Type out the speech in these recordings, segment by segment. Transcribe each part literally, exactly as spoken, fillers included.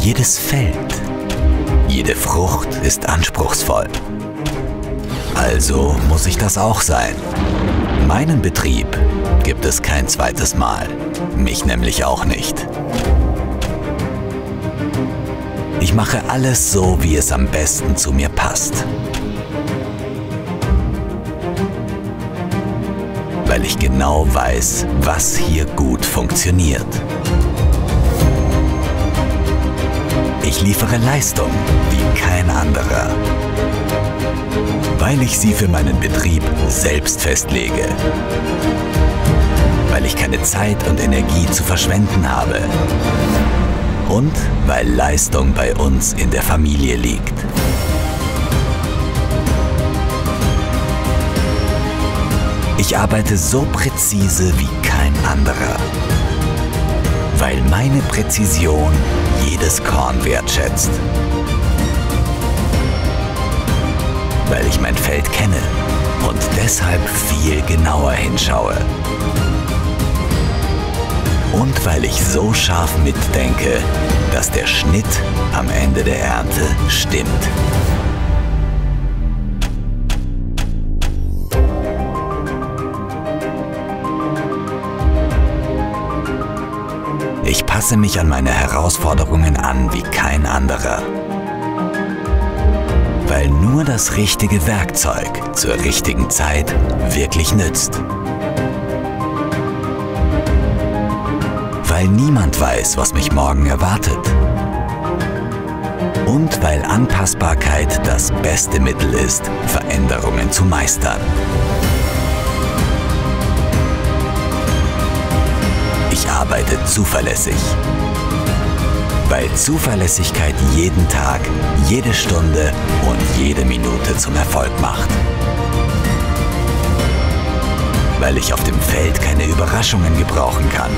Jedes Feld, jede Frucht ist anspruchsvoll. Also muss ich das auch sein. Meinen Betrieb gibt es kein zweites Mal. Mich nämlich auch nicht. Ich mache alles so, wie es am besten zu mir passt. Weil ich genau weiß, was hier gut funktioniert. Ich liefere Leistung wie kein anderer. Weil ich sie für meinen Betrieb selbst festlege. Weil ich keine Zeit und Energie zu verschwenden habe. Und weil Leistung bei uns in der Familie liegt. Ich arbeite so präzise wie kein anderer. Weil meine Präzision jedes Korn wertschätzt. Weil ich mein Feld kenne und deshalb viel genauer hinschaue. Und weil ich so scharf mitdenke, dass der Schnitt am Ende der Ernte stimmt. Ich passe mich an meine Herausforderungen an wie kein anderer. Weil nur das richtige Werkzeug zur richtigen Zeit wirklich nützt. Weil niemand weiß, was mich morgen erwartet. Und weil Anpassbarkeit das beste Mittel ist, Veränderungen zu meistern. Ich arbeite zuverlässig. Weil Zuverlässigkeit jeden Tag, jede Stunde und jede Minute zum Erfolg macht. Weil ich auf dem Feld keine Überraschungen gebrauchen kann.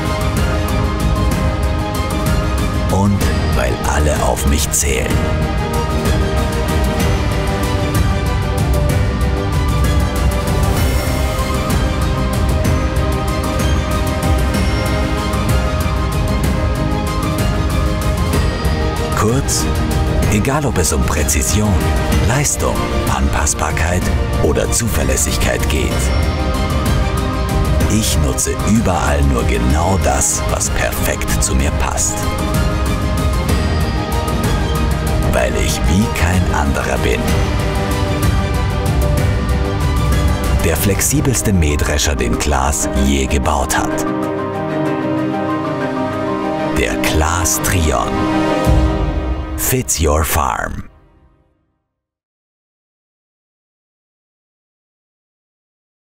Und weil alle auf mich zählen. Kurz, egal ob es um Präzision, Leistung, Anpassbarkeit oder Zuverlässigkeit geht. Ich nutze überall nur genau das, was perfekt zu mir passt. Weil ich wie kein anderer bin. Der flexibelste Mähdrescher, den Claas je gebaut hat. Der Claas Trion. Fits your farm.